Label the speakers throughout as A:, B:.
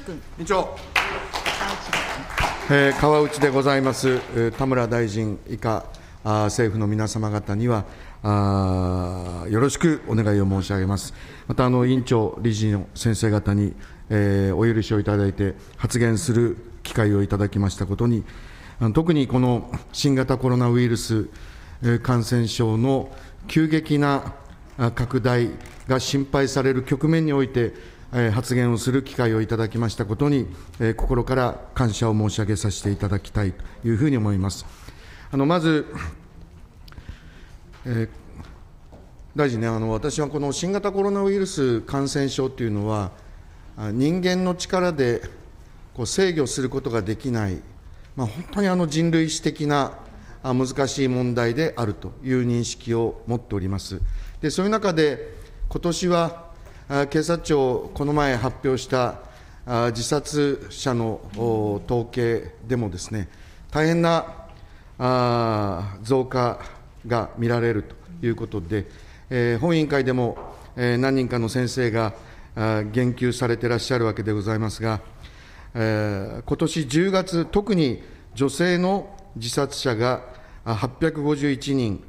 A: 委員長、川内でございます。田村大臣以下、政府の皆様方にはよろしくお願いを申し上げます。また委員長、理事の先生方に、お許しをいただいて発言する機会をいただきましたことに、特にこの新型コロナウイルス感染症の急激な拡大が心配される局面において、発言をする機会をいただきましたことに、心から感謝を申し上げさせていただきたいというふうに思います。まず、大臣ね、私はこの新型コロナウイルス感染症というのは、人間の力で制御することができない、本当に人類史的な難しい問題であるという認識を持っております。で、そういう中で、今年は警察庁、この前発表した自殺者の統計でもですね、大変な増加が見られるということで、本委員会でも何人かの先生が言及されていらっしゃるわけでございますが、今年10月、特に女性の自殺者が851人、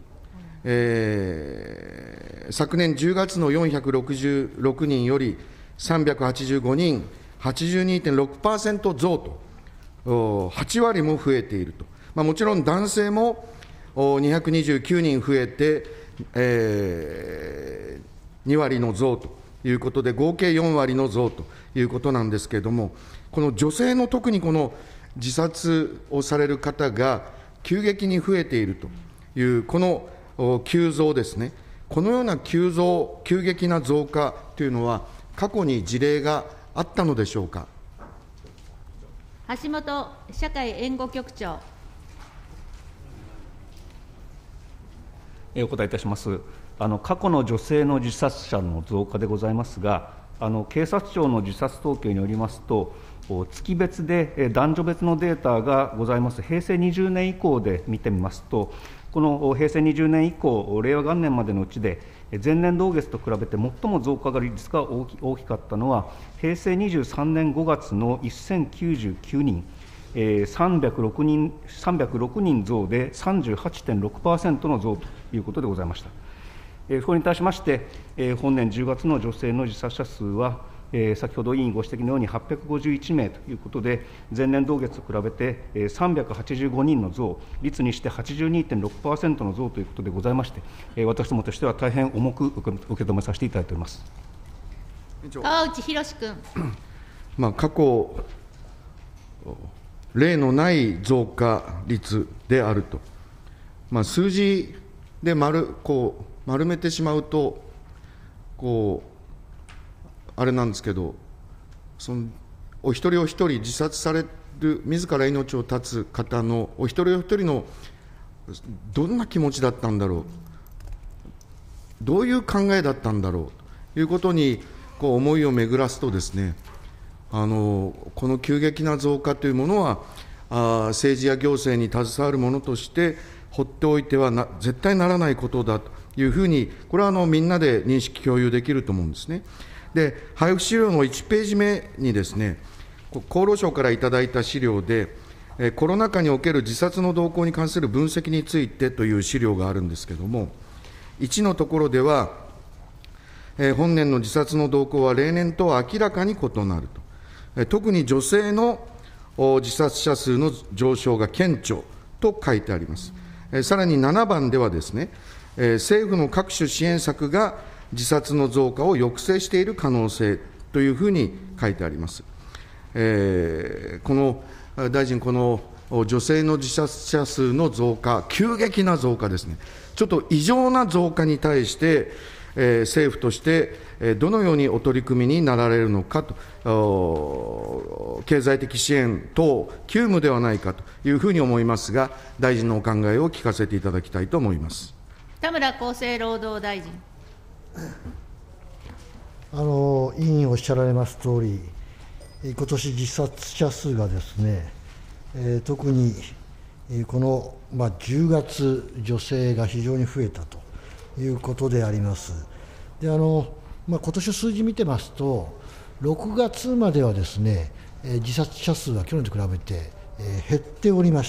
A: 昨年10月の466人より385人、82.6% 増と、8割も増えていると。もちろん男性も229人増えて、2割の増ということで、合計4割の増ということなんですけれども、この女性の特にこの自殺をされる方が急激に増えているという、この急増ですね、このような急激な増加というのは、過去に事例があったのでしょうか。
B: 橋本社会援護局長。
C: お答えいたします。過去の女性の自殺者の増加でございますが、警察庁の自殺統計によりますと、月別で男女別のデータがございます、平成20年以降で見てみますと、この平成20年以降、令和元年までのうちで、前年同月と比べて最も増加率が大きかったのは、平成23年5月の1099人、306人増で 38.6% の増ということでございました。これに対しまして、本年10月の女性の自殺者数は、先ほど委員ご指摘のように851名ということで、前年同月と比べて385人の増、率にして 82.6% の増ということでございまして、私どもとしては大変重く受け止めさせていただいております。
B: 川内博君。
A: 過去、例のない増加率であると、数字で丸めてしまうと、あれなんですけど、お一人お一人自殺される、自ら命を絶つ方のお一人お一人のどんな気持ちだったんだろう、どういう考えだったんだろうということに思いを巡らすとですね、この急激な増加というものは、政治や行政に携わる者として放っておいては絶対ならないことだというふうに、これはみんなで認識共有できると思うんですね。で、配布資料の1ページ目にですね、厚労省からいただいた資料で、コロナ禍における自殺の動向に関する分析についてという資料があるんですけれども、1のところでは、本年の自殺の動向は例年とは明らかに異なると、特に女性の自殺者数の上昇が顕著と書いてあります。さらに7番ではですね、政府の各種支援策が自殺の増加を抑制している可能性というふうに書いてあります。大臣、この女性の自殺者数の増加、急激な増加ですね、ちょっと異常な増加に対して、政府としてどのようにお取り組みになられるのかと、経済的支援等、急務ではないかというふうに思いますが、大臣のお考えを聞かせていただきたいと思います。
B: 田村厚生労働大臣。
D: 委員おっしゃられますとおり、今年自殺者数がですね、特にこの10月、女性が非常に増えたということであります。で今年数字見てますと、6月まではですね、 自殺者数は去年と比べて、減っておりました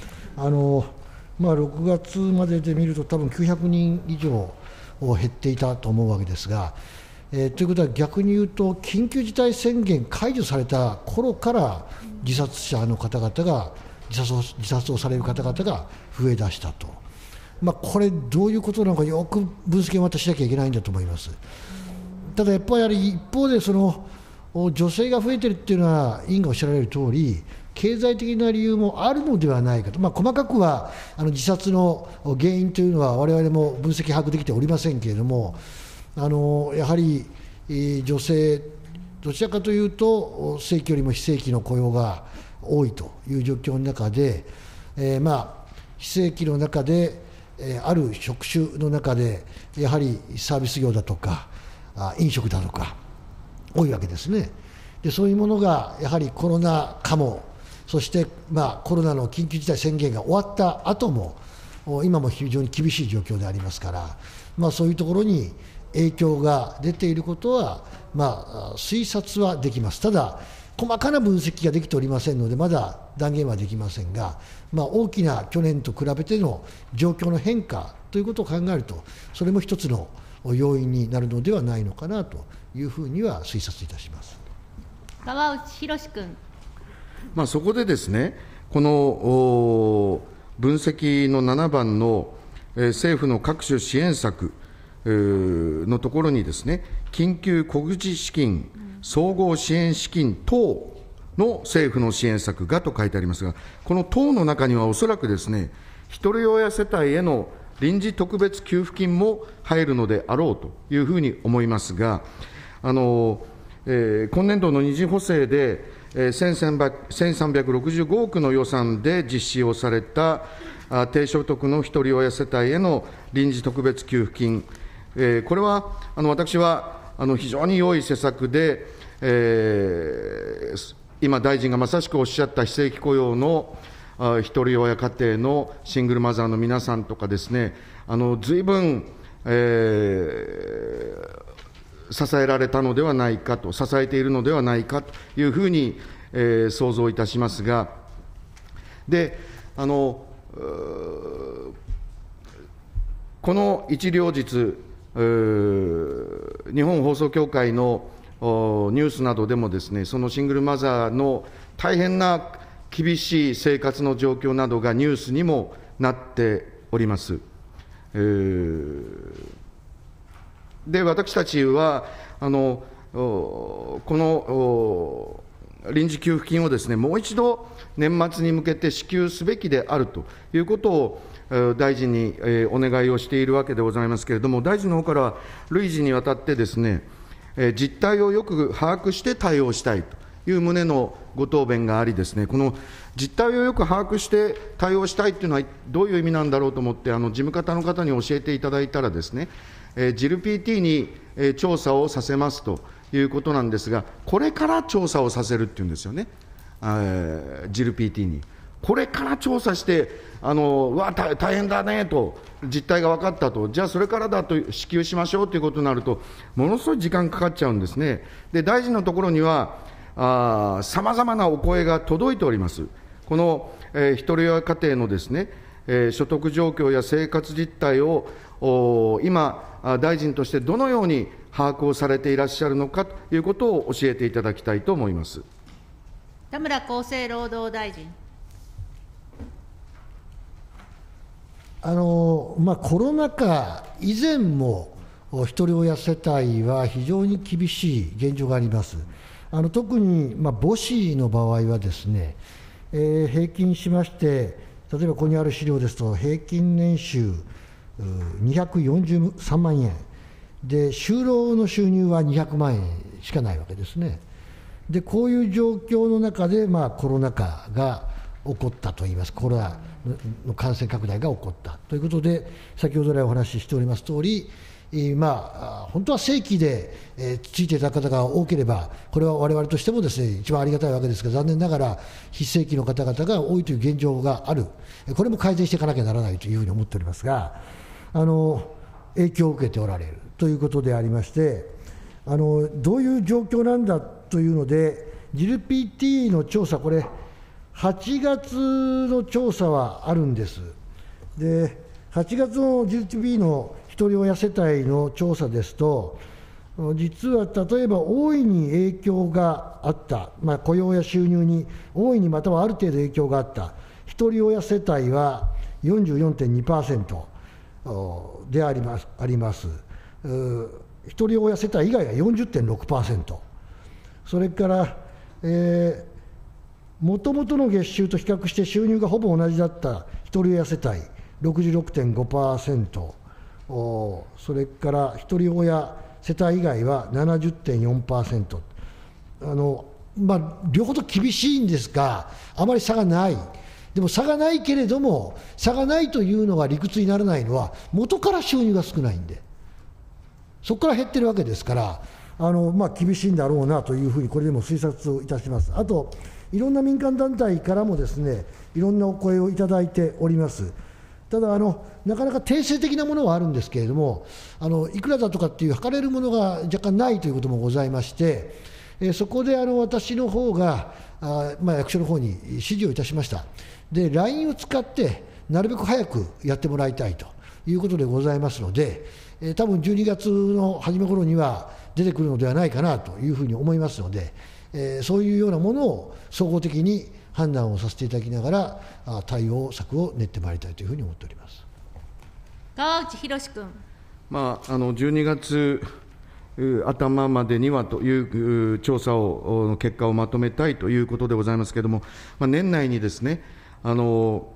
D: 。6月までで見ると、多分900人以上減っていたと思うわけですが、ということは逆に言うと、緊急事態宣言解除された頃から自殺者の方々が、自殺をされる方々が増えだしたと、これ、どういうことなのか、よく分析をまたしなきゃいけないんだと思います。ただやっぱり一方で、女性が増えているというのは、委員がおっしゃられる通り、経済的な理由もあるのではないかと、細かくは自殺の原因というのは、我々も分析把握できておりませんけれども、やはり女性、どちらかというと、正規よりも非正規の雇用が多いという状況の中で、非正規の中で、ある職種の中で、やはりサービス業だとか、飲食だとか、多いわけですね。でそういうものがやはりコロナ禍も、そしてコロナの緊急事態宣言が終わった後も、今も非常に厳しい状況でありますから、そういうところに影響が出ていることは、推察はできます。ただ、細かな分析ができておりませんので、まだ断言はできませんが、大きな去年と比べての状況の変化ということを考えると、それも一つの要因になるのではないのかなというふうには推察いたします。
B: 川内博君。
A: そこでですね、この分析の7番の政府の各種支援策のところにですね、緊急小口資金、総合支援資金等の政府の支援策がと書いてありますが、この等の中にはおそらくですね、ひとり親世帯への臨時特別給付金も入るのであろうというふうに思いますが、今年度の2次補正で1365億の予算で実施をされた低所得のひとり親世帯への臨時特別給付金、これは私は非常に良い施策で、今、大臣がまさしくおっしゃった非正規雇用のひとり親家庭のシングルマザーの皆さんとかですね、ずいぶん、支えられたのではないかと、支えているのではないかというふうに、想像いたしますが、でこの一両日、日本放送協会のニュースなどでもですね、そのシングルマザーの大変な厳しい生活の状況などがニュースにもなっております。で、私たちはこの臨時給付金をですね、もう一度年末に向けて支給すべきであるということを大臣にお願いをしているわけでございますけれども、大臣のほうからは累次にわたってですね、実態をよく把握して対応したいという旨のご答弁がありですね、この実態をよく把握して対応したいというのはどういう意味なんだろうと思って、事務方の方に教えていただいたらですね、ジル PT に調査をさせますということなんですが、これから調査をさせるっていうんですよね、ジル PT に。これから調査して、大変だねと、実態が分かったと、じゃあそれからだと支給しましょうということになると、ものすごい時間かかっちゃうんですね。で、大臣のところには、さまざまなお声が届いております。この、ひとり親家庭のですね、所得状況や生活実態を今、大臣としてどのように把握をされていらっしゃるのかということを教えていただきたいと思います。
B: 田村厚生労働大臣。
D: コロナ禍以前も、ひとり親世帯は非常に厳しい現状があります。特に、母子の場合はですね、平均しまして、例えばここにある資料ですと、平均年収243万円で、就労の収入は200万円しかないわけですね。で、こういう状況の中で、コロナ禍が起こったといいます、コロナの感染拡大が起こったということで、先ほど来お話ししておりますとおり、本当は正規で、ついていた方が多ければ、これは我々としてもですね、一番ありがたいわけですが、残念ながら非正規の方々が多いという現状がある、これも改善していかなきゃならないというふうに思っておりますが、影響を受けておられるということでありまして、どういう状況なんだというので、 ジル PT の調査、これ、8月の調査はあるんです。で、8月の GDP のひとり親世帯の調査ですと、実は例えば大いに影響があった、雇用や収入に大いにまたはある程度影響があったひとり親世帯は 44.2% であります。ひとり親世帯以外は 40.6%、それからもともとの月収と比較して収入がほぼ同じだったひとり親世帯 66.5%、それからひとり親世帯以外は 70.4%、両方と厳しいんですが、あまり差がない。でも差がないけれども、差がないというのが理屈にならないのは、元から収入が少ないんで、そこから減ってるわけですから、厳しいんだろうなというふうに、これでも推察をいたします。あと、いろんな民間団体からもですね、いろんなお声をいただいております。ただなかなか定性的なものはあるんですけれども、いくらだとかっていう測れるものが若干ないということもございまして、そこで私の方が役所の方に指示をいたしました。で、LINE を使ってなるべく早くやってもらいたいということでございますので、多分12月の初め頃には出てくるのではないかなというふうに思いますので、そういうようなものを総合的に判断をさせていただきながら、対応策を練ってまいりたいというふうに思っております。
B: 川内博君。
A: 12月頭までにはという調査の結果をまとめたいということでございますけれども、年内にですね、も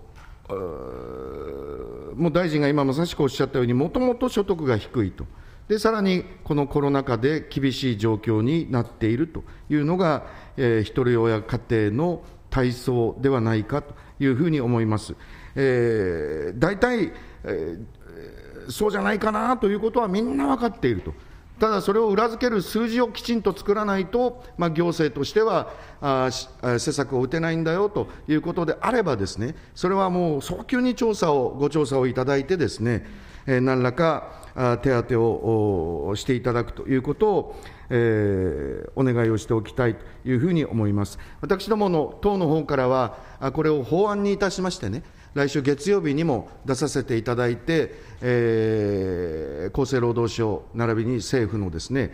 A: う大臣が今まさしくおっしゃったように、もともと所得が低いと。でさらにこのコロナ禍で厳しい状況になっているというのが、ひとり親家庭の体操ではないかというふうに思います。大体、そうじゃないかなということはみんな分かっていると。ただそれを裏付ける数字をきちんと作らないと、行政としては施策を打てないんだよということであればですね、それはもう早急にご調査をいただいてですね、何らか手当をしていただくということを、お願いをしておきたいというふうに思います。私どもの党の方からは、これを法案にいたしましてね、来週月曜日にも出させていただいて、厚生労働省並びに政府のですね、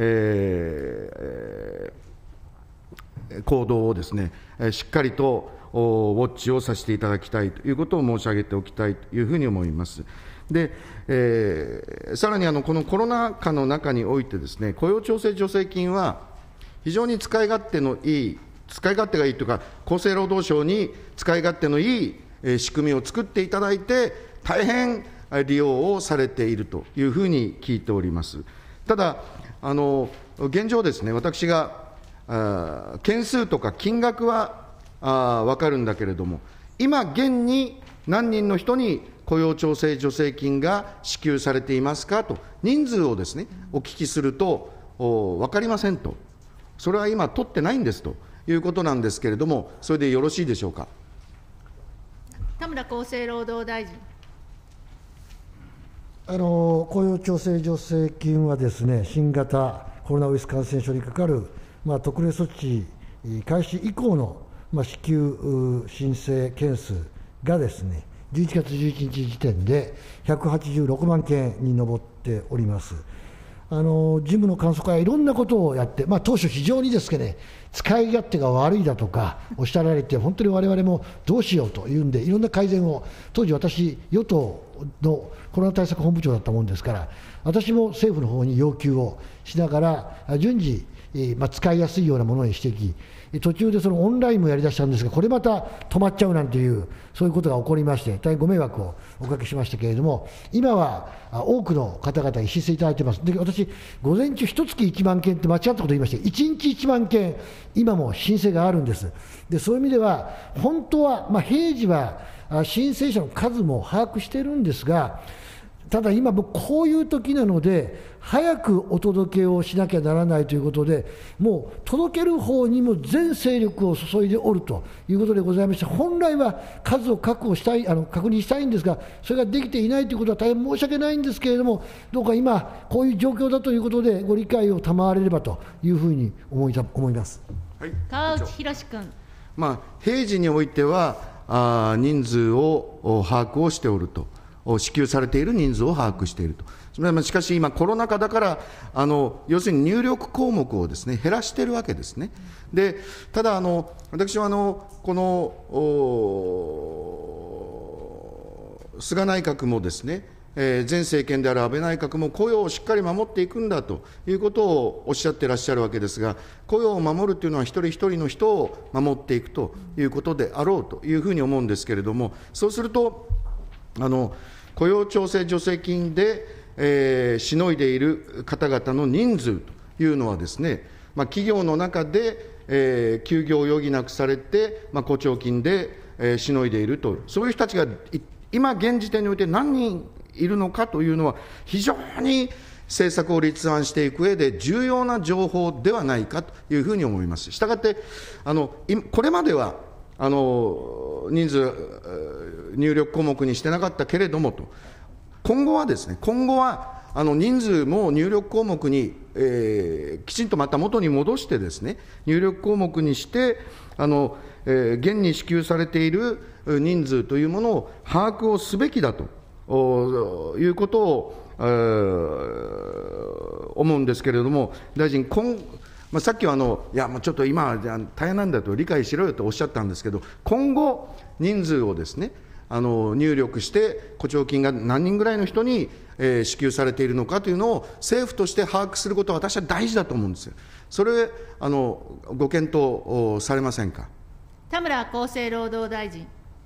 A: 行動をですね、しっかりとウォッチをさせていただきたいということを申し上げておきたいというふうに思います。で、さらにこのコロナ禍の中においてですね、雇用調整助成金は非常に使い勝手がいいというか、厚生労働省に使い勝手のいい仕組みを作っていただいて、大変利用をされているというふうに聞いております。ただ、現状ですね、私が件数とか金額は分かるんだけれども、今現に何人の人に雇用調整助成金が支給されていますかと、人数をですね、お聞きすると、分かりませんと、それは今取ってないんですということなんですけれども、それでよろしいでしょうか。
B: 田村厚生労働大臣。
D: 雇用調整助成金はですね、新型コロナウイルス感染症にかかる、特例措置開始以降の、支給申請件数がですね、11月11日時点で186万件に上っております。事務の簡素化やいろんなことをやって、当初、非常にですね、使い勝手が悪いだとかおっしゃられて、本当にわれわれもどうしようというんで、いろんな改善を、当時、私、与党のコロナ対策本部長だったもんですから、私も政府の方に要求をしながら、順次、使いやすいようなものにしていき、途中でそのオンラインもやりだしたんですが、これまた止まっちゃうなんていう、そういうことが起こりまして、大変ご迷惑をおかけしましたけれども、今は多くの方々に申請いただいています。で、私、午前中、1月1万件って間違ったこと言いまして、1日1万件、今も申請があるんです。で、そういう意味では、本当は、平時は申請者の数も把握してるんですが、ただ今、こういう時なので、早くお届けをしなきゃならないということで、もう届ける方にも全勢力を注いでおるということでございまして、本来は数を確認したいんですが、それができていないということは大変申し訳ないんですけれども、どうか今、こういう状況だということで、ご理解を賜れればというふうに思います。
B: 川内博君。
A: 平時においては、人数を把握をしておると、支給されている人数を把握していると。しかし今、コロナ禍だから、要するに入力項目をですね、減らしているわけですね。で、ただ、私はこの菅内閣もですね、前政権である安倍内閣も雇用をしっかり守っていくんだということをおっしゃっていらっしゃるわけですが、雇用を守るというのは、一人一人の人を守っていくということであろうというふうに思うんですけれども、そうすると、雇用調整助成金で、しのいでいる方々の人数というのはですね、企業の中で、休業を余儀なくされて、雇調金で、しのいでいると、そういう人たちが今現時点において何人いるのかというのは、非常に政策を立案していく上で重要な情報ではないかというふうに思います。したがって、これまでは人数入力項目にしてなかったけれどもと、今後はですね、人数も入力項目に、きちんとまた元に戻してですね、入力項目にして、現に支給されている人数というものを把握をすべきだということを思うんですけれども、大臣、さっきはいや、もうちょっと今、大変なんだと理解しろよとおっしゃったんですけど、今後、人数をですね、入力して、雇調金が何人ぐらいの人に、支給されているのかというのを政府として把握することは、私は大事だと思うんですよ。それ、ご検討されませんか。
B: 田村厚生労働大臣。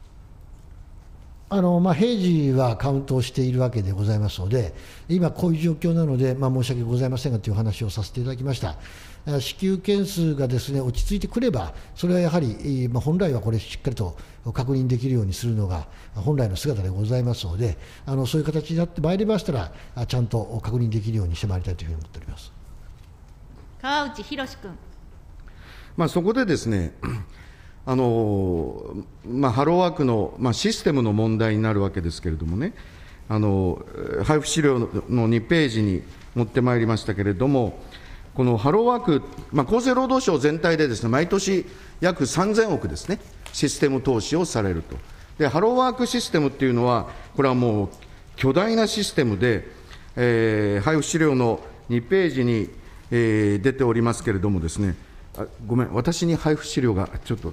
D: 平時はカウントをしているわけでございますので、今、こういう状況なので、申し訳ございませんがという話をさせていただきました。支給件数がですね、落ち着いてくれば、それはやはり、本来はこれ、しっかりと確認できるようにするのが本来の姿でございますので、そういう形になってまいりましたら、ちゃんと確認できるようにしてまいりたいというふうに思っております。
B: 川内博君。
A: そこでですね、ハローワークの、システムの問題になるわけですけれどもね、配布資料の2ページに持ってまいりましたけれども、このハローワーク、厚生労働省全体でですね、毎年約3000億ですね、システム投資をされると。で、ハローワークシステムっていうのは、これはもう巨大なシステムで、配布資料の2ページに、出ておりますけれどもですね、ごめん、私に配布資料がちょっと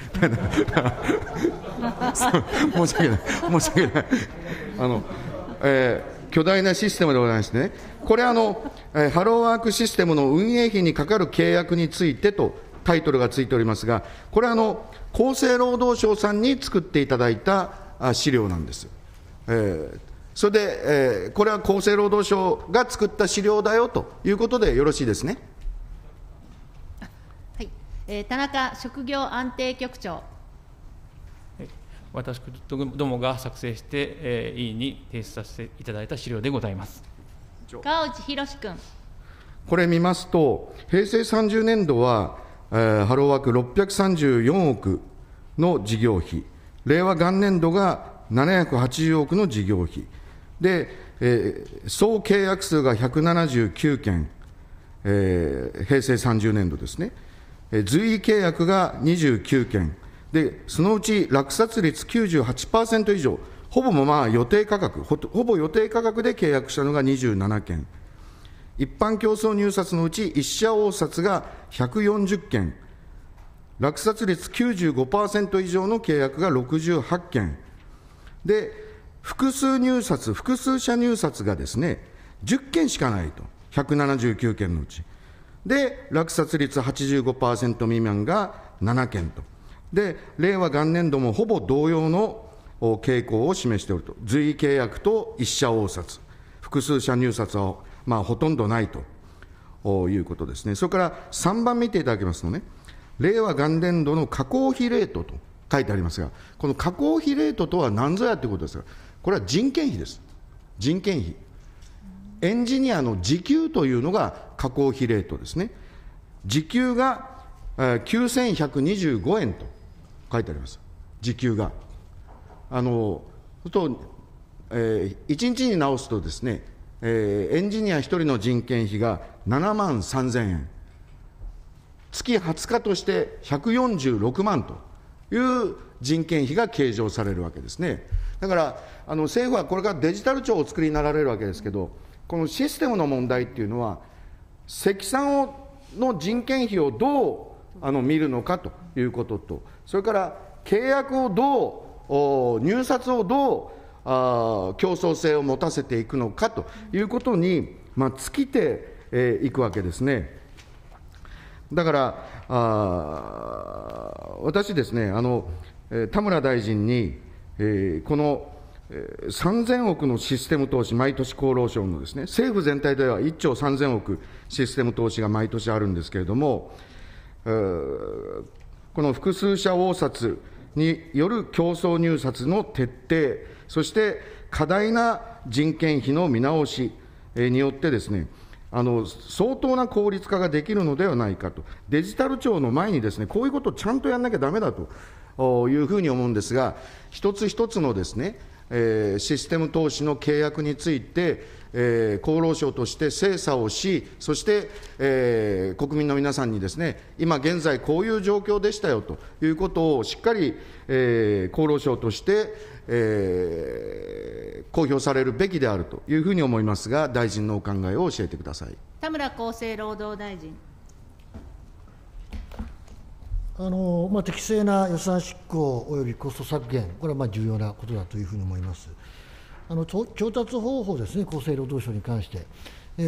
A: 申し訳ない、巨大なシステムでございましてね、これハローワークシステムの運営費にかかる契約についてとタイトルがついておりますが、これ厚生労働省さんに作っていただいた資料なんです。それで、これは厚生労働省が作った資料だよということでよろしいですね。
B: 田中職業安定局長。
E: 私どもが作成して、委員に提出させていただいた資料でございます。
B: 川内博君。
A: これ見ますと、平成30年度は、ハローワーク634億の事業費、令和元年度が780億の事業費で、総契約数が179件、平成30年度ですね。随意契約が29件で、そのうち落札率 98% 以上、ほぼ予定価格、ほぼ予定価格で契約したのが27件、一般競争入札のうち一社応札が140件、落札率 95% 以上の契約が68件で、複数社入札がですね、10件しかないと、179件のうち。で、落札率 85% 未満が7件と。で、令和元年度もほぼ同様の傾向を示しておると。随意契約と一社応札、複数社入札は、ほとんどないということですね。それから3番見ていただきますとね、令和元年度の加工費レートと書いてありますが、この加工費レートとは何ぞやということですが、これは人件費です。人件費。エンジニアの時給というのが加工費レートですね。時給が9125円と書いてあります。時給が。1日に直すとですね、エンジニア1人の人件費が7万3000円。 月20日として146万という人件費が計上されるわけですね。だから政府はこれからデジタル庁をお作りになられるわけですけど、このシステムの問題っていうのは、積算の人件費をどう見るのかということと、それから契約をどう、入札をどう競争性を持たせていくのかということに、尽きていくわけですね。だから私ですね、田村大臣に、この3000億のシステム投資、毎年厚労省のですね、政府全体では1兆3000億システム投資が毎年あるんですけれども、この複数社応札による競争入札の徹底、そして過大な人件費の見直しによってですね、相当な効率化ができるのではないかと、デジタル庁の前にですね、こういうことをちゃんとやらなきゃだめだというふうに思うんですが、一つ一つのですね、システム投資の契約について、厚労省として精査をし、そして、国民の皆さんにですね、今現在こういう状況でしたよということをしっかり、厚労省として、公表されるべきであるというふうに思いますが、大臣のお考えを教えてください。
B: 田村厚生労働大臣。
D: 適正な予算執行およびコスト削減、これは重要なことだというふうに思います。調達方法ですね、厚生労働省に関して、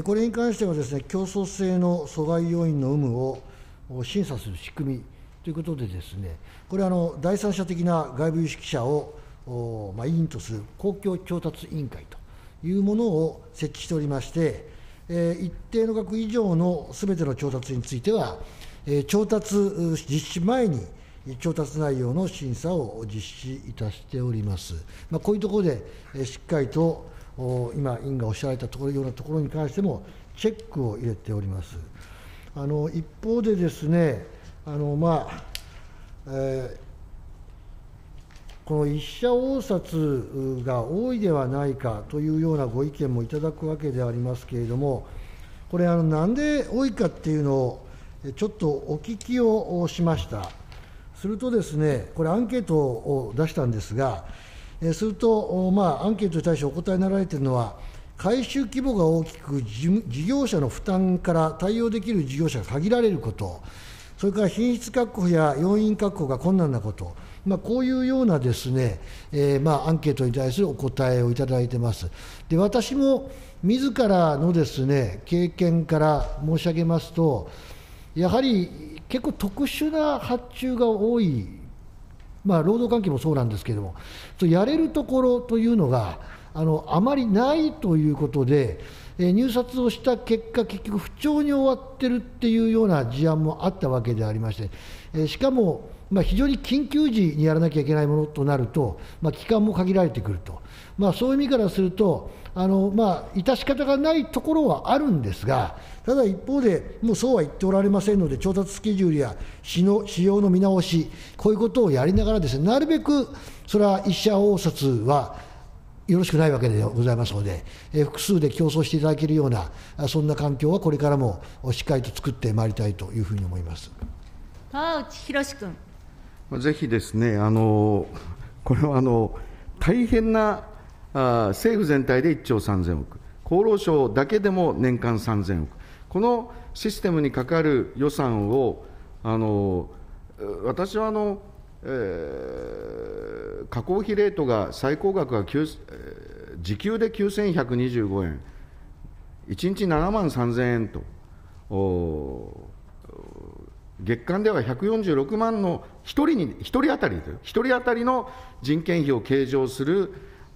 D: これに関してはですね、競争性の阻害要因の有無を審査する仕組みということでですね、これは第三者的な外部有識者を委員とする公共調達委員会というものを設置しておりまして、一定の額以上のすべての調達については、調達実施前に調達内容の審査を実施いたしております。こういうところでしっかりと今、委員がおっしゃられたようなところに関してもチェックを入れております。一方でですね、この一社応札が多いではないかというようなご意見もいただくわけでありますけれども、これ、なんで多いかっていうのをちょっとお聞きをしました。するとですね、これ、アンケートを出したんですが、すると、アンケートに対してお答えになられているのは、回収規模が大きく、事業者の負担から対応できる事業者が限られること、それから品質確保や要員確保が困難なこと、こういうようなですね、アンケートに対するお答えをいただいています。で、私も自らのですね、経験から申し上げますと、やはり結構特殊な発注が多い、労働関係もそうなんですけれども、やれるところというのがあまりないということで、入札をした結果、結局、不調に終わってるっていうような事案もあったわけでありまして、しかも、非常に緊急時にやらなきゃいけないものとなると、期間も限られてくると、そういう意味からすると、致し方がないところはあるんですが、ただ一方で、もうそうは言っておられませんので、調達スケジュールや使用の見直し、こういうことをやりながらですね、なるべくそれは一社応札はよろしくないわけでございますので、複数で競争していただけるような、そんな環境はこれからもしっかりと作ってまいりたいというふうに思います。
B: 川内博君。
A: ぜひですね、これは大変な政府全体で1兆3000億、厚労省だけでも年間3000億、このシステムにかかる予算を、私は加工費レートが最高額が時給で9125円、1日7万3000円と、月間では146万の1人当たりの人件費を計上する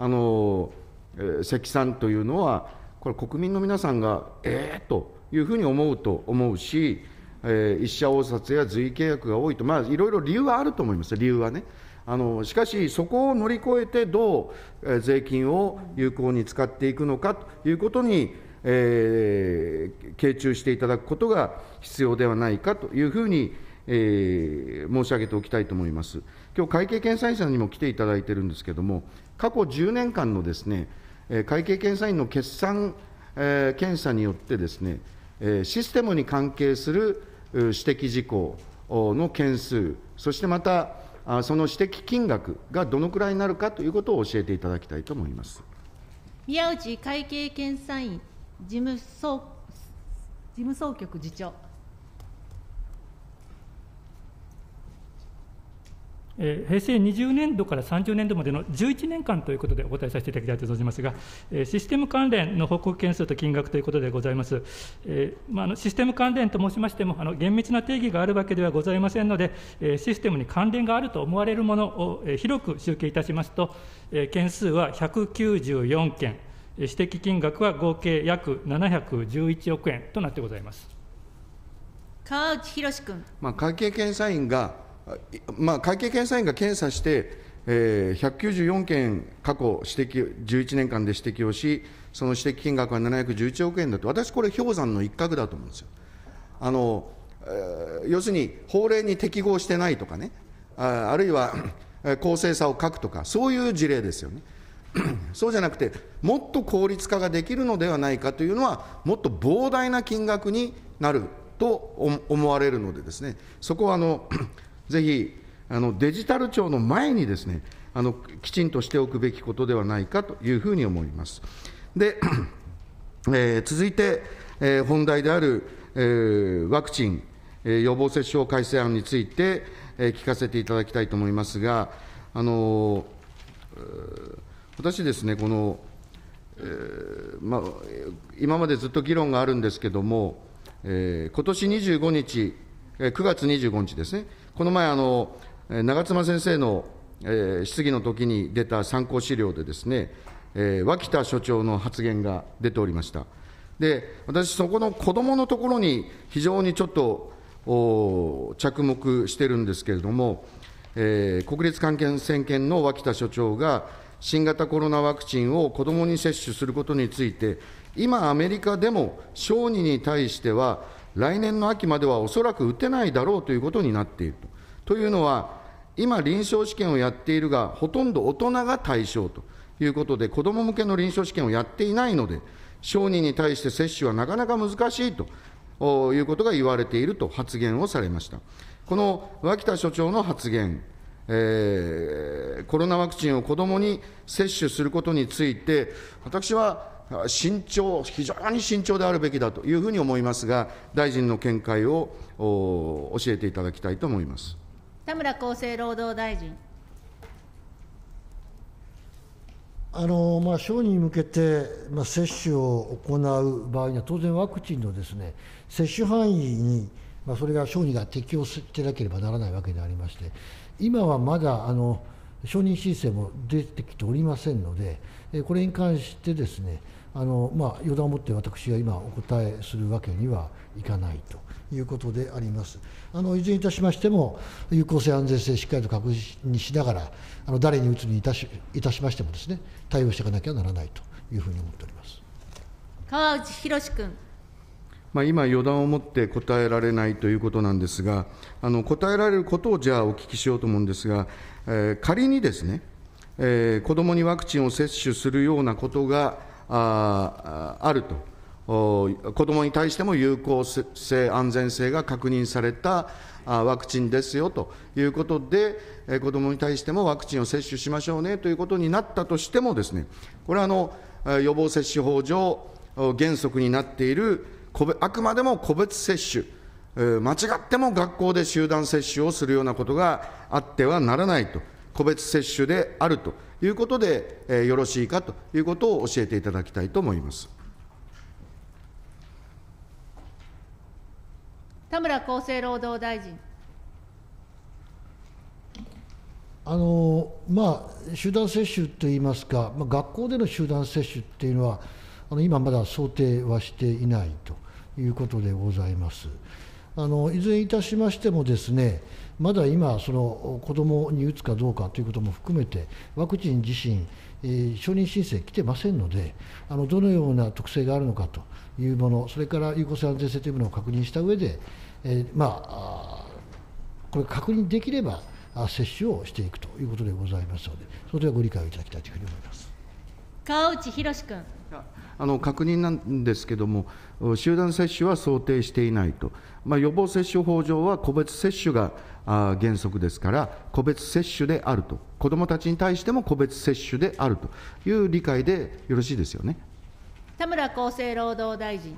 A: 積算というのは、これ、国民の皆さんがというふうに思うし、一社応札や随意契約が多いと、いろいろ理由はあると思います、理由はね。しかし、そこを乗り越えて、どう税金を有効に使っていくのかということに、傾注していただくことが必要ではないかというふうに、申し上げておきたいと思います。今日会計検査院さんにも来ていただいているんですけれども、過去10年間のですね、会計検査院の決算、検査によってですね、システムに関係する指摘事項の件数、そしてまた、その指摘金額がどのくらいになるかということを教えていただきたいと思います。
B: 宮内会計検査院事務総局次長。
F: 平成20年度から30年度までの11年間ということでお答えさせていただきたいと存じますが、システム関連の報告件数と金額ということでございます。システム関連と申しましても、厳密な定義があるわけではございませんので、システムに関連があると思われるものを広く集計いたしますと、件数は194件、指摘金額は合計約711億円となってございます。
B: 川内博君。
A: 会計検査院が検査して、194件過去指摘、11年間で指摘をし、その指摘金額は711億円だと、私、これ、氷山の一角だと思うんですよ。要するに、法令に適合してないとかね、あるいは公正さを欠くとか、そういう事例ですよね。そうじゃなくて、もっと効率化ができるのではないかというのは、もっと膨大な金額になると思われるのでですね、そこはぜひデジタル庁の前にですね、きちんとしておくべきことではないかというふうに思います。で、続いて、本題である、ワクチン、予防接種法改正案について、聞かせていただきたいと思いますが、私ですね、この、今までずっと議論があるんですけれども、今年25日、9月25日ですね、この前、長妻先生の、質疑の時に出た参考資料でですね、脇田所長の発言が出ておりました。で、私、そこの子どものところに非常にちょっと着目してるんですけれども、国立感染研の脇田所長が、新型コロナワクチンを子どもに接種することについて、今、アメリカでも小児に対しては、来年の秋まではおそらく打てないだろうということになっていると。というのは、今、臨床試験をやっているが、ほとんど大人が対象ということで、子ども向けの臨床試験をやっていないので、小児に対して接種はなかなか難しいということが言われていると発言をされました。この脇田所長の発言、コロナワクチンを子どもに接種することについて、私は非常に慎重であるべきだというふうに思いますが、大臣の見解を教えていただきたいと思います。
B: 田村厚生労働大臣。
D: 小児に向けて、接種を行う場合には、当然ワクチンのですね、接種範囲に、それが小児が適用してなければならないわけでありまして、今はまだ承認申請も出てきておりませんので、これに関してですね、予断をもって私が今お答えするわけにはいかないということであります。いずれにいたしましても、有効性、安全性しっかりと確認しながら、誰に打つにいたしましてもですね、対応していかなきゃならないというふうに思っております。
B: 川内博君。
A: 今、予断をもって答えられないということなんですが、答えられることをじゃあお聞きしようと思うんですが、仮にですね、子どもにワクチンを接種するようなことがあると、子どもに対しても有効性、安全性が確認されたワクチンですよということで、子どもに対してもワクチンを接種しましょうねということになったとしてもですね、これは予防接種法上、原則になっているあくまでも個別接種、間違っても学校で集団接種をするようなことがあってはならないと、個別接種であるということで、よろしいかということを教えていただきたいと思います。
B: 田村厚生労働大臣。
D: 集団接種といいますか、学校での集団接種っていうのは、今まだ想定はしていないということでございます。いずれにいたしましてもですね、まだ今、子どもに打つかどうかということも含めて、ワクチン自身、承認申請来てませんので、どのような特性があるのかというもの、それから有効性、安全性というものを確認した上で、これ、確認できれば、接種をしていくということでございますので、それではご理解をいただきたいというふうに思います。
B: 川内博君。
A: 確認なんですけども、集団接種は想定していないと、予防接種法上は個別接種が原則ですから、個別接種であると、子どもたちに対しても個別接種であるという理解でよろしいですよね。
B: 田村厚生労働大臣。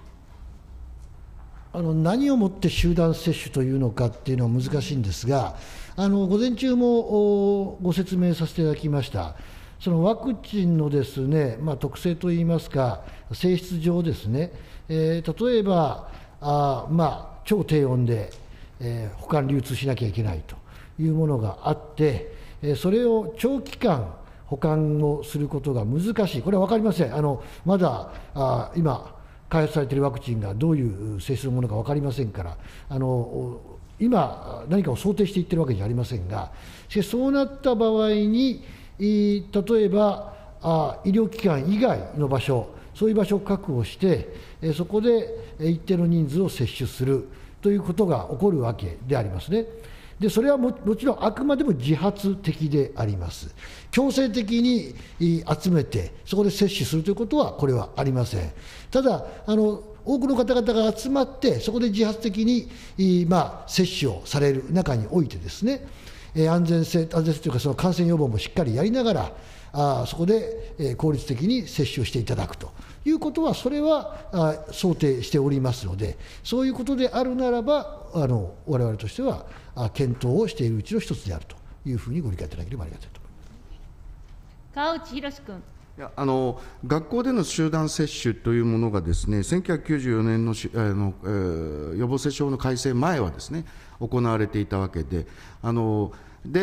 D: 何をもって集団接種というのかっていうのは難しいんですが、午前中もご説明させていただきました。そのワクチンのですね、特性といいますか、性質上ですね、例えば超低温で、保管流通しなきゃいけないというものがあって、それを長期間保管をすることが難しい、これは分かりません。まだ今開発されているワクチンがどういう性質のものか分かりませんから、今何かを想定していってるわけじゃありませんが、しかしそうなった場合に例えば医療機関以外の場所、そういう場所を確保して、そこで一定の人数を接種するということが起こるわけでありますね。でそれはもちろんあくまでも自発的であります。強制的に集めて、そこで接種するということは、これはありません。ただ多くの方々が集まって、そこで自発的に接種をされる中においてですね、安全性というか、その感染予防もしっかりやりながら、そこで効率的に接種をしていただくということは、それは想定しておりますので、そういうことであるならば、我々としては検討をしているうちの一つであるというふうにご理解いただければありがたいと思います。
B: 川内博君。
A: 学校での集団接種というものがですね、1994年の予防接種法の改正前はですね、行われていたわけで、そう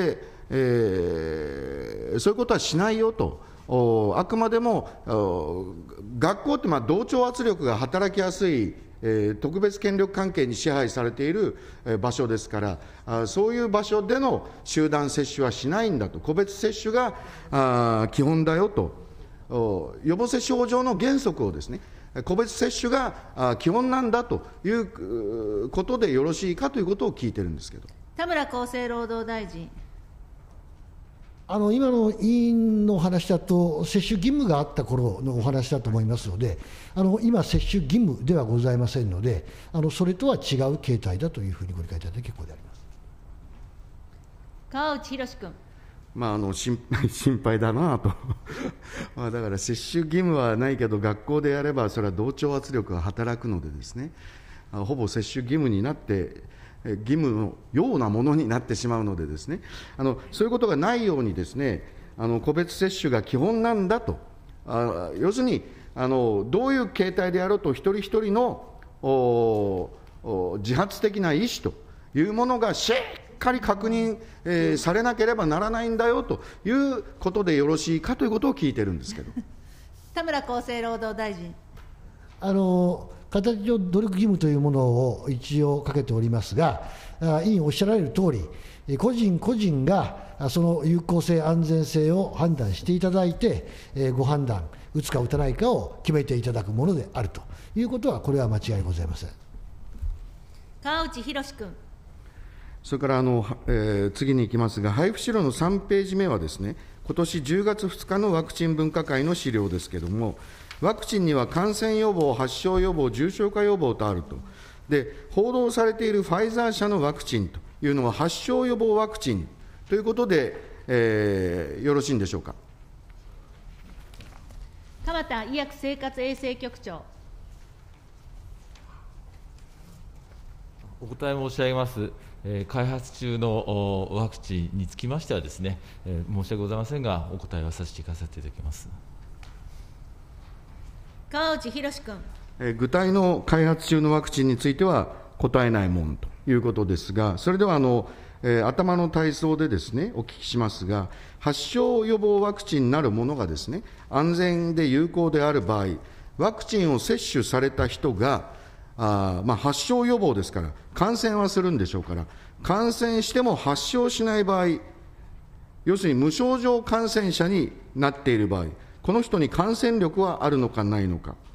A: いうことはしないよと、あくまでも学校って同調圧力が働きやすい、特別権力関係に支配されている場所ですから、そういう場所での集団接種はしないんだと、個別接種が基本だよと、予防接種法上の原則をですね、個別接種が基本なんだということでよろしいかということを聞いてるんですけど。
B: 田村厚生労働大臣。
D: 今の委員のお話だと、接種義務があった頃のお話だと思いますので、今、接種義務ではございませんので、それとは違う形態だというふうにご理解いただいて結構であります。
B: 川内博君。
A: 心配だなとだから接種義務はないけど、学校でやればそれは同調圧力が働くのでですね、ほぼ接種義務になって、義務のようなものになってしまうのでですね、そういうことがないようにですね、個別接種が基本なんだと、要するにどういう形態であろうと、一人一人の自発的な意思というものがしっかり確認、されなければならないんだよということでよろしいかということを聞いてるんですけど。
B: 田村厚生労働大臣。
D: 形上努力義務というものを一応かけておりますが、委員おっしゃられるとおり、個人個人がその有効性、安全性を判断していただいて、ご判断、打つか打たないかを決めていただくものであるということは、これは間違いございません。
B: 川内博君。
A: それから次に行きますが、配布資料の3ページ目はですね、今年10月2日のワクチン分科会の資料ですけれども、ワクチンには感染予防、発症予防、重症化予防とあると。で、報道されているファイザー社のワクチンというのは発症予防ワクチンということで、よろしいんでしょうか。
B: 鎌田医薬生活衛生局長。
G: お答え申し上げます。開発中のワクチンにつきましてはですね、申し訳ございませんが、お答えはさせていただきます。
B: 川内博君。
A: 具体の開発中のワクチンについては答えないものということですが、それでは頭の体操でですね、お聞きしますが、発症予防ワクチンなるものがですね、安全で有効である場合、ワクチンを接種された人が、発症予防ですから、感染はするんでしょうから、感染しても発症しない場合、要するに無症状感染者になっている場合、この人に感染力はあるのかないのか、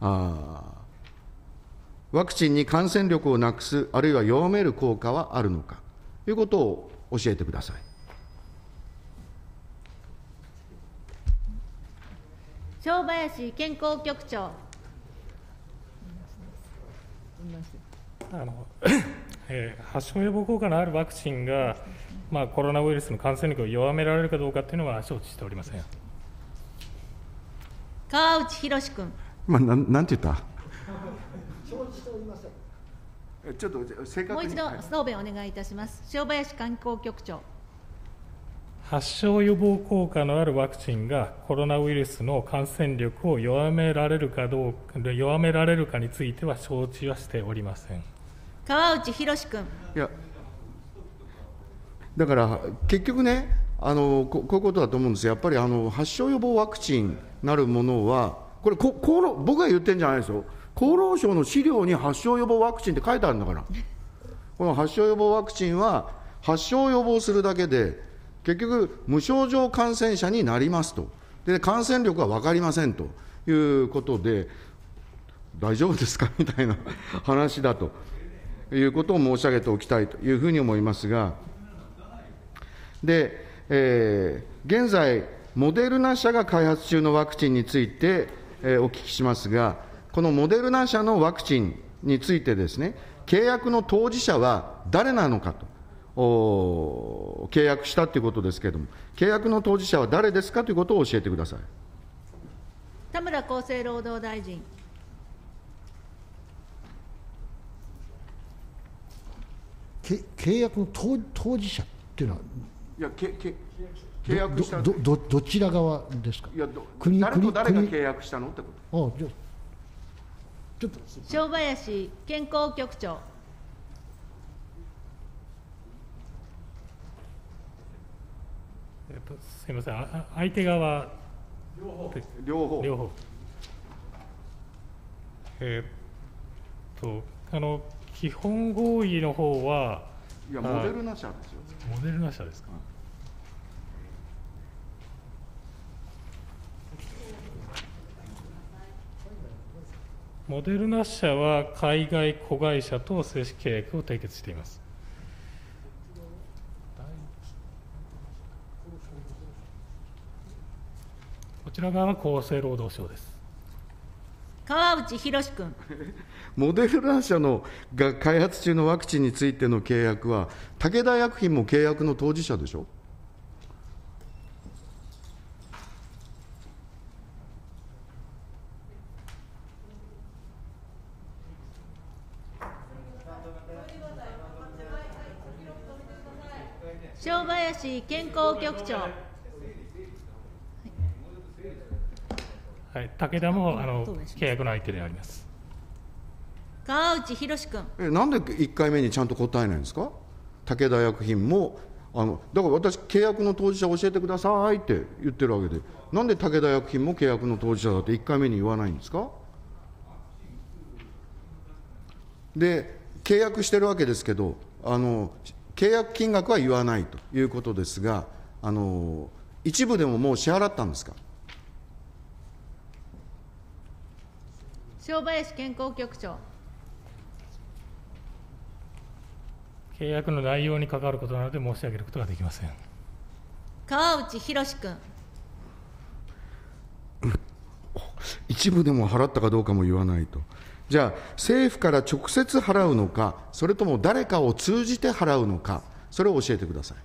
A: ワクチンに感染力をなくす、あるいは弱める効果はあるのかということを教えてください。
B: 正林健康局長。
H: 発症予防効果のあるワクチンが、コロナウイルスの感染力を弱められるかどうかというのは承知しておりません。
B: 川内博君。
A: なんて言った？承知しておりません。ちょっと正確に
B: もう一度答弁お願いいたします。正林観光局長。
H: 発症予防効果のあるワクチンがコロナウイルスの感染力を弱められるかについては承知はしておりません。
B: 川内博君。
A: いや、だから結局ね、こういうことだと思うんですよ。やっぱり発症予防ワクチンなるものは、これ僕が言ってるんじゃないですよ。厚労省の資料に発症予防ワクチンって書いてあるんだから。この発症予防ワクチンは発症を予防するだけで結局無症状感染者になりますと。で感染力は分かりませんということで、大丈夫ですかみたいな話だということを申し上げておきたいというふうに思いますが、で、現在モデルナ社が開発中のワクチンについて、お聞きしますが、このモデルナ社のワクチンについてですね、契約の当事者は誰なのかと、契約したということですけれども、契約の当事者は誰ですかということを教えてください。
B: 田村厚生労働大臣。
D: 契約の当事者っていうのは、
A: いや契約した
D: どちら側ですか。
A: いや誰と誰が契約したのってこと。
D: じゃあちょっと
B: 正林健康局長。
H: すみません、相手側
A: 両方
H: 基本合意の方は、
A: いやモデルナ社ですよ。
H: モデルナ社ですか。モデルナ社は海外子会社と正式契約を締結しています。こちら側が厚生労働省です。
B: 川内博君。
A: モデルナ社が開発中のワクチンについての契約は、武田薬品も契約の当事者でしょ。
B: 正林健康局長。
H: はい、武田も契約の相手であります。
B: 川内博君。
A: なんで1回目にちゃんと答えないんですか。武田薬品もだから私、契約の当事者教えてくださいって言ってるわけで、なんで武田薬品も契約の当事者だって1回目に言わないんですか。で、契約してるわけですけど、契約金額は言わないということですが、一部でももう支払ったんですか。
B: 正林健康局長。
H: 契約の内容に関わることなので申し上げることができません。
B: 川内博君。
A: 一部でも払ったかどうかも言わないと。じゃあ政府から直接払うのか、それとも誰かを通じて払うのか、それを教えてください。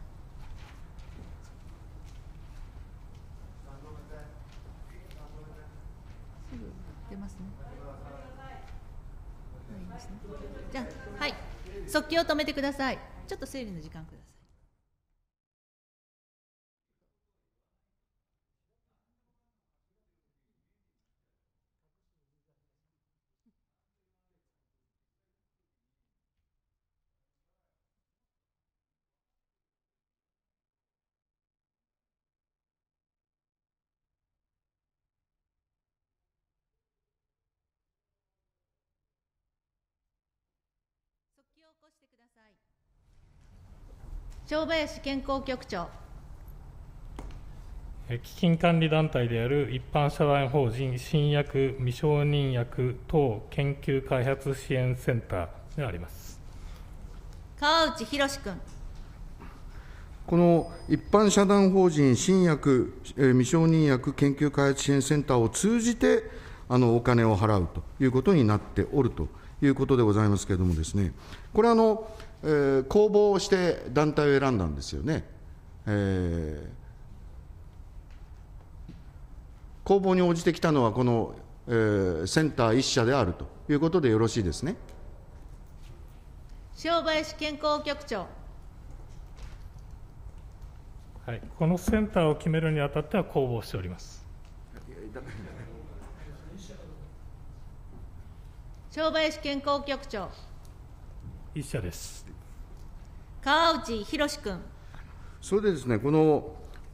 B: じゃあ、はい、速記を止めてください。ちょっと整理の時間ください。正林健康局長。
H: 基金管理団体である一般社団法人新薬未承認薬等研究開発支援センターであります。
B: 川内博君。
A: この一般社団法人新薬、未承認薬研究開発支援センターを通じて、お金を払うということになっておるということでございますけれどもですね、これ公募をして団体を選んだんですよね。公募に応じてきたのは、この、センター1社であるということでよろしいですね。
B: 塩林健康局長。
H: はい、このセンターを決めるにあたっては公募しております。
B: 塩林健康局長。
H: 一社です。
B: 川内博君。
A: それでですね、この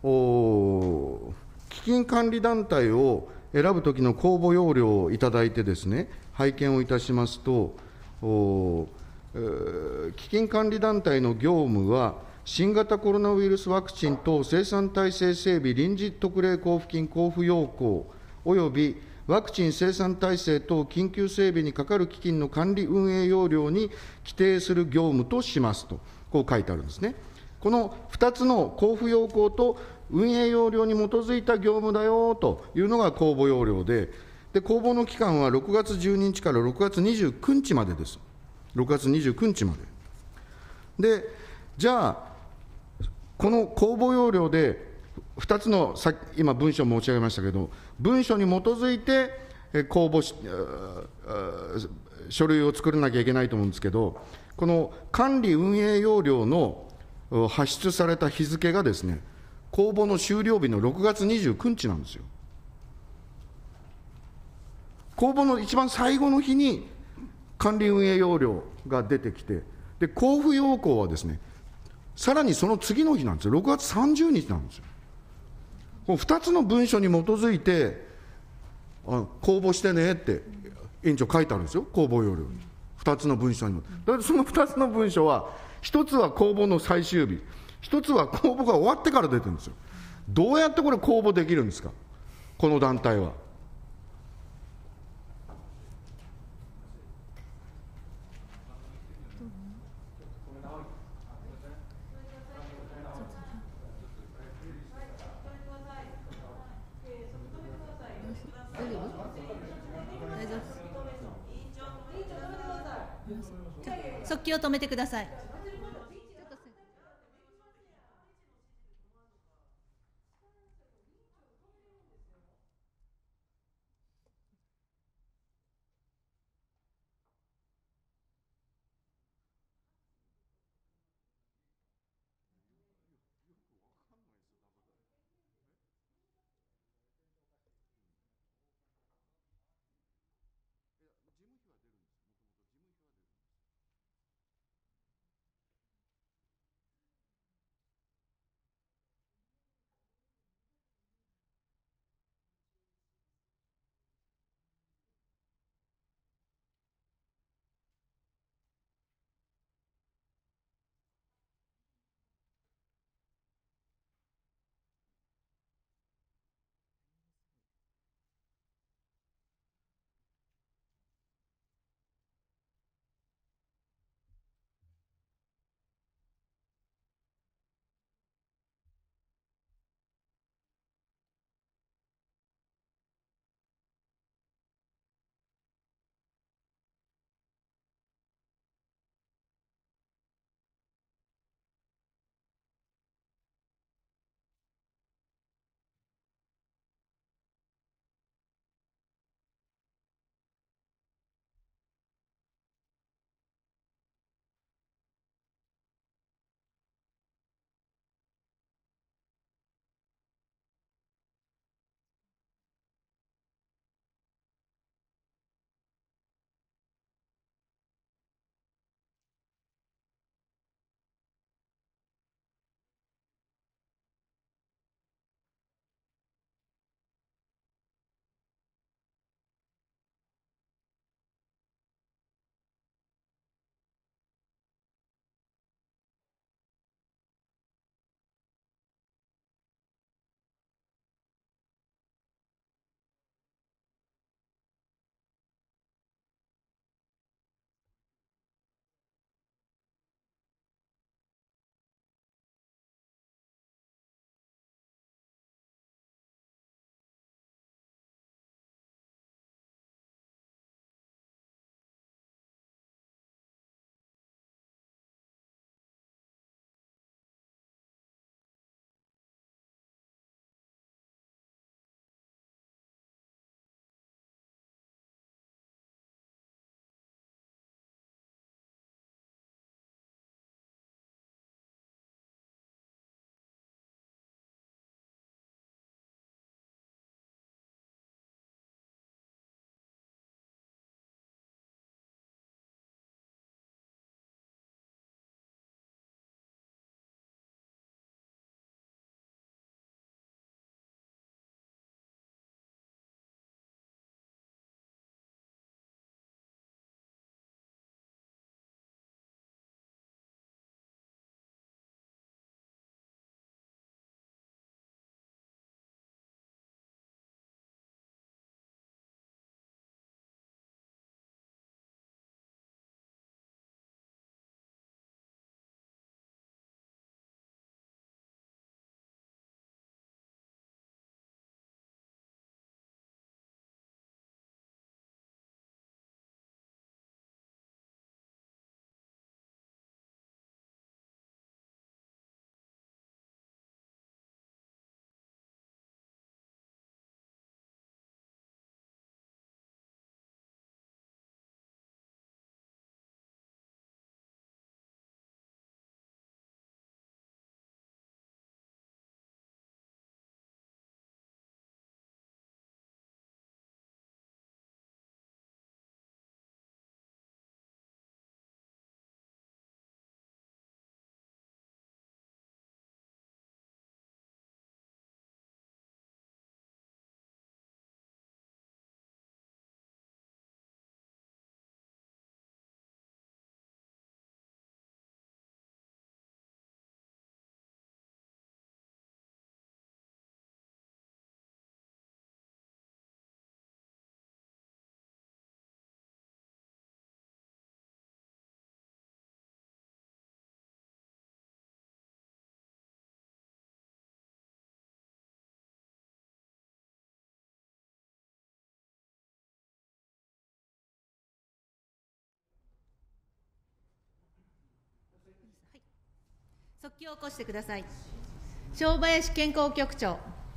A: 基金管理団体を選ぶときの公募要領をいただいてですね、拝見をいたしますと、基金管理団体の業務は、新型コロナウイルスワクチン等生産体制整備臨時特例交付金交付要項およびワクチン生産体制等緊急整備にかかる基金の管理運営要領に規定する業務としますと、こう書いてあるんですね。この2つの交付要項と運営要領に基づいた業務だよというのが公募要領で、公募の期間は6月12日から6月29日までです。6月29日まで。で、じゃあ、この公募要領で、2つの今、文書申し上げましたけど、文書に基づいて公募書類を作らなきゃいけないと思うんですけど、この管理運営要領の発出された日付がですね、公募の終了日の6月29日なんですよ。公募の一番最後の日に管理運営要領が出てきて、で交付要項はですね、さらにその次の日なんですよ、6月30日なんですよ。この2つの文書に基づいて、公募してねって、委員長、書いてあるんですよ、公募要領に。2つの文書にも。だからその2つの文書は、1つは公募の最終日、1つは公募が終わってから出てるんですよ。どうやってこれ、公募できるんですか、この団体は。
B: 速記を止めてください。 速記を起こしてください。正林健康局長。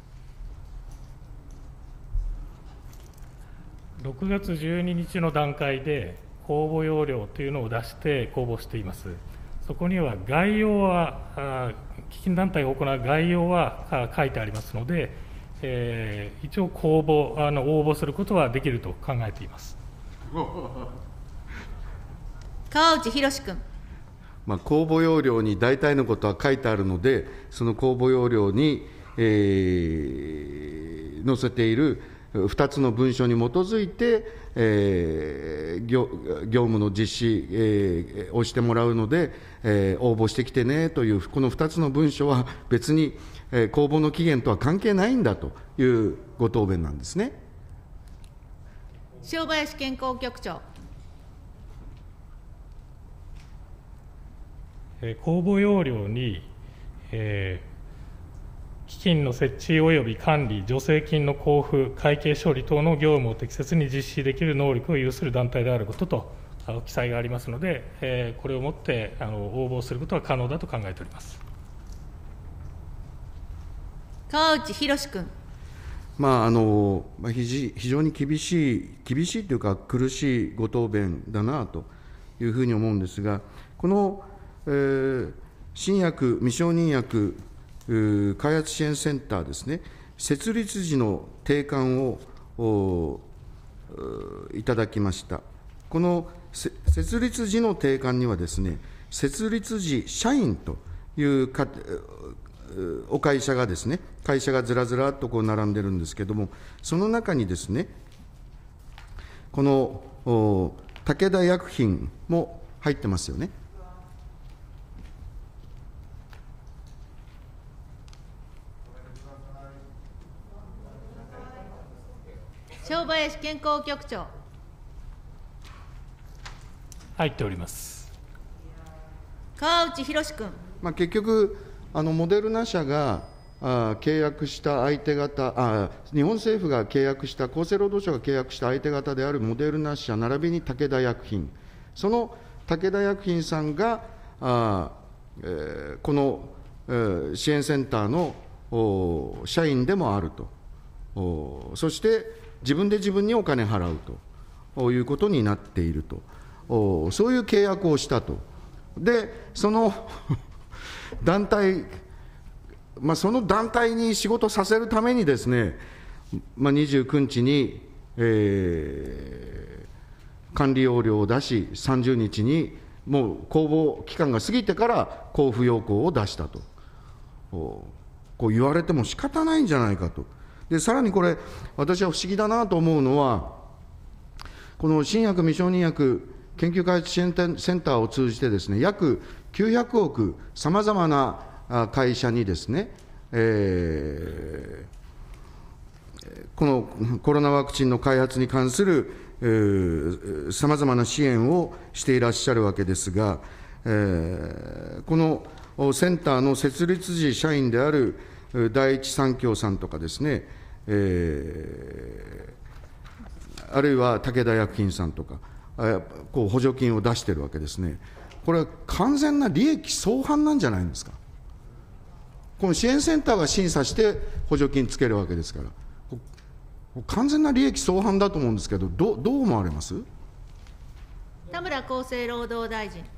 H: 6月12日の段階で公募要領というのを出して公募しています。そこには概要は、基金団体が行う概要は書いてありますので、一応応募することはできると考えています。
B: 川内博君。
A: 公募要領に大体のことは書いてあるので、その公募要領に、載せている2つの文書に基づいて、業務の実施、をしてもらうので、応募してきてねという、この2つの文書は別に、公募の期限とは関係ないんだというご答弁なんですね。
B: 正林健康局長。
H: 公募要領に、基金の設置及び管理、助成金の交付、会計処理等の業務を適切に実施できる能力を有する団体であることと記載がありますので、これをもって応募することは可能だと考えております。
B: 川内博君。
A: 非常に厳しいというか、苦しいご答弁だなというふうに思うんですが、この、新薬、未承認薬開発支援センターですね、設立時の定款をいただきました。この設立時の定款にはですね、設立時社員というお会社がですね、会社がずらずらっとこう並んでるんですけれども、その中にですね、この武田薬品も入ってますよね。
B: 正林健康局長。
H: 入っております。
B: 川内博君。
A: 結局、モデルナ社が契約した相手方、日本政府が契約した、厚生労働省が契約した相手方であるモデルナ社並びに武田薬品、その武田薬品さんがこの支援センターの社員でもあると、そして自分で自分にお金払うということになっていると、そういう契約をしたと。で、その団体、その団体に仕事させるためにですね、29日に、管理要領を出し、30日にもう公募期間が過ぎてから交付要項を出したと、こう言われても仕方ないんじゃないかと。でさらにこれ、私は不思議だなと思うのは、この新薬、未承認薬研究開発支援センターを通じてですね、約900億、さまざまな会社にですね、このコロナワクチンの開発に関するさまざまな支援をしていらっしゃるわけですが、このセンターの設立時社員である第一三共さんとかですね、あるいは武田薬品さんとか、こう補助金を出しているわけですね。これは完全な利益相反なんじゃないんですか。この支援センターが審査して補助金つけるわけですから、完全な利益相反だと思うんですけど、どう思われます？
B: 田村厚生労働大臣。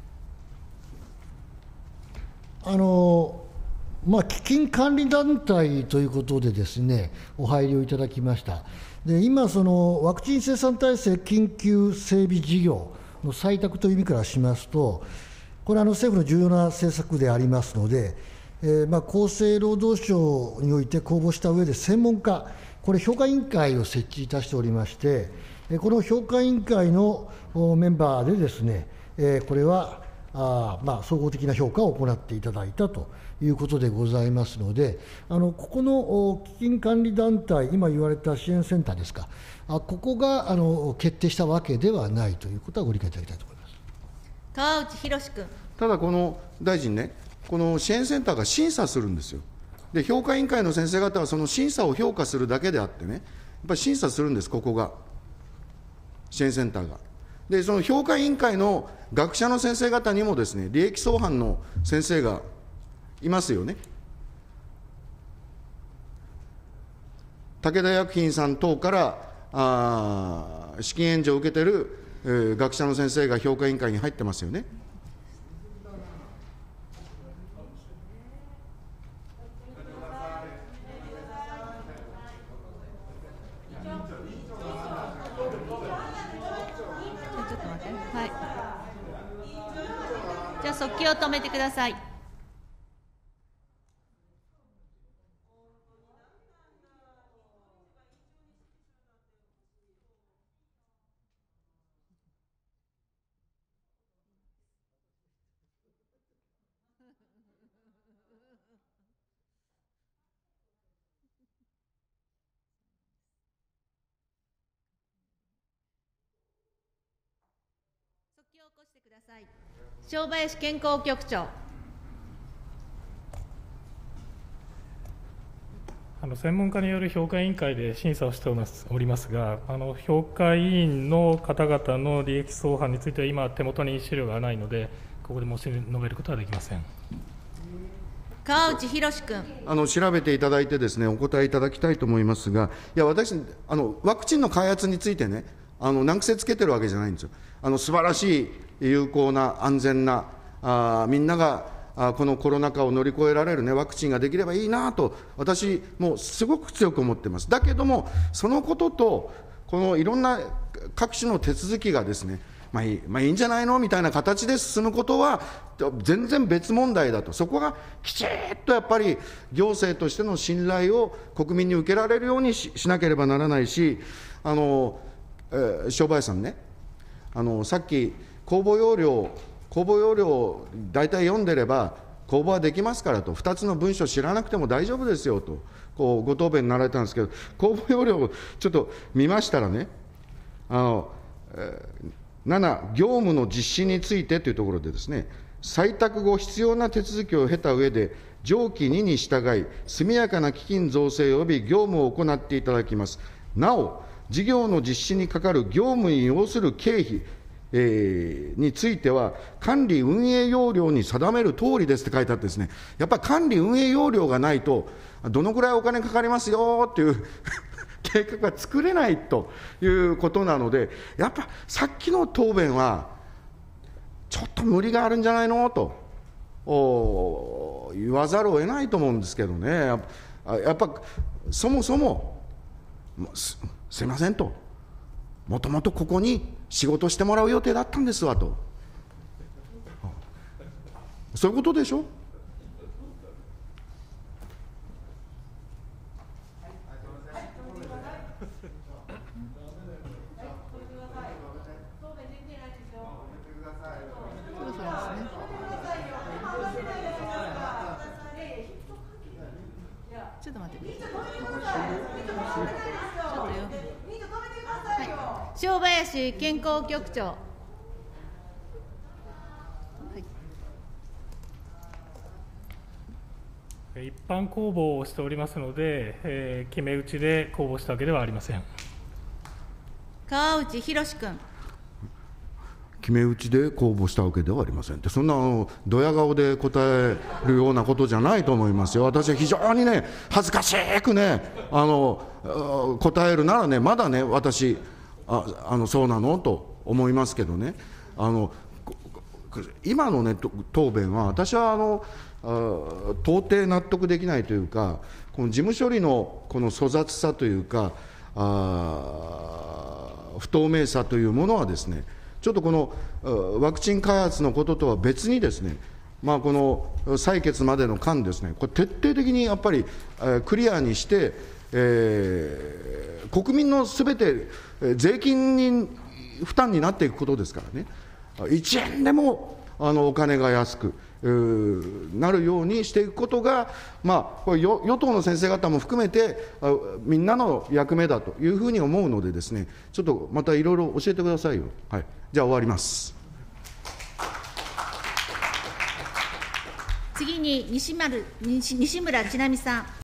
D: 基金管理団体ということでですね、お配慮いただきました。で今、そのワクチン生産体制緊急整備事業の採択という意味からしますと、これは政府の重要な政策でありますので、厚生労働省において公募した上で専門家、これ評価委員会を設置いたしておりまして、この評価委員会のメンバーでですね、これは総合的な評価を行っていただいたということでございますので、ここの基金管理団体、今言われた支援センターですか、ここが決定したわけではないということはご理解いただきたいと思います。
B: 川内博君。
A: ただ、この大臣ね、この支援センターが審査するんですよ。で、評価委員会の先生方はその審査を評価するだけであってね、やっぱり審査するんです、ここが、支援センターが。で、その評価委員会の学者の先生方にもですね、利益相反の先生がいますよね。武田薬品さん等から資金援助を受けている学者の先生が評価委員会に入ってますよね。
B: じゃあ速記を止めてください。速記を起こしてください。正林健康局長。
H: 専門家による評価委員会で審査をしておりますが、評価委員の方々の利益相反については、今、手元に資料がないので、ここで申し述べることはできません。
B: 川内博君。
A: 調べていただいてですね、お答えいただきたいと思いますが、いや、私、ワクチンの開発についてね、難癖つけてるわけじゃないんですよ。素晴らしい、有効な、安全な、みんながこのコロナ禍を乗り越えられる、ね、ワクチンができればいいなと、私、もうすごく強く思ってます。だけども、そのことと、このいろんな各種の手続きがですね、いいんじゃないのみたいな形で進むことは、全然別問題だと、そこがきちっとやっぱり行政としての信頼を国民に受けられるように しなければならないし、正林さんね、さっき公募要領を大体読んでれば、公募はできますからと、2つの文書知らなくても大丈夫ですよと、ご答弁になられたんですけど、公募要領をちょっと見ましたらね、7、業務の実施についてというところでですね、採択後、必要な手続きを経た上で、上記2に従い、速やかな基金造成及び業務を行っていただきます。なお、事業の実施にかかる業務に要する経費、については、管理運営要領に定める通りですって書いてあってですね、やっぱり管理運営要領がないと、どのくらいお金かかりますよっていう計画が作れないということなので、やっぱさっきの答弁は、ちょっと無理があるんじゃないのと言わざるを得ないと思うんですけどね、やっぱそもそも、すいませんと。もともとここに仕事してもらう予定だったんですわと、そういうことでしょ。
B: ちょっと待ってください。正林健康局長。
H: 一般公募をしておりますので、決め打ちで公募したわけではありません。
B: 川内博君。
A: 決め打ちで公募したわけではありませんって、そんなドヤ顔で答えるようなことじゃないと思いますよ。私は非常にね、恥ずかしくね、答えるならね、まだね、私、そうなのと思いますけどね、今のね、答弁は、私は到底納得できないというか、この事務処理のこの粗雑さというか、不透明さというものはですね、ちょっとこのワクチン開発のこととは別にですね、この採決までの間ですね、これ徹底的にやっぱりクリアにして、国民のすべて税金に負担になっていくことですからね、1円でもお金が安くなるようにしていくことが、これ与党の先生方も含めてみんなの役目だというふうに思うのでですね、ちょっとまたいろいろ教えてくださいよ。はい、じゃあ終わります。
B: 次に西村智奈美さん。